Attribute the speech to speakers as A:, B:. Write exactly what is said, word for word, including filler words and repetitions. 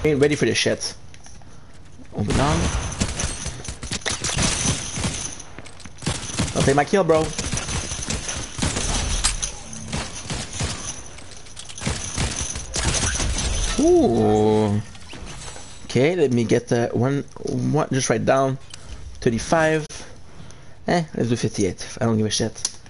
A: Ain't ready for this shit. Open down. Don't take my kill, bro. Ooh. Okay, let me get the one, one, just write down. thirty-five. Eh, let's do fifty-eight. I don't give a shit.